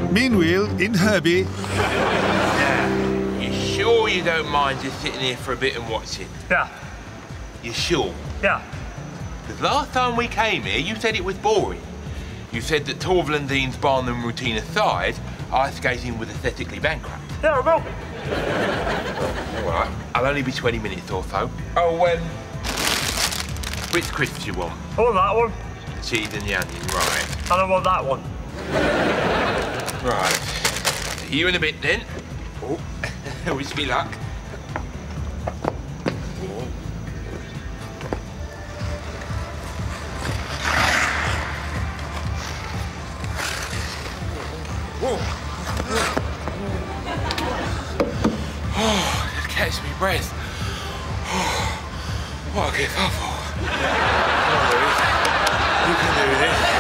Meanwhile, in Herbie... Yeah. You sure you don't mind just sitting here for a bit and watching? Yeah. You sure? Yeah. Because last time we came here, you said it was boring. You said that Torval and Dean's Barnum routine aside, ice skating was aesthetically bankrupt. Yeah, I will. All right, I'll only be 20 minutes or so. Oh, which crisps you want? I want that one. The cheese and the onion, right. And I want that one. Right. See you in a bit, then. Oh, wish me luck. Oh, just catch me breath. Oh, what a gift. You can do this.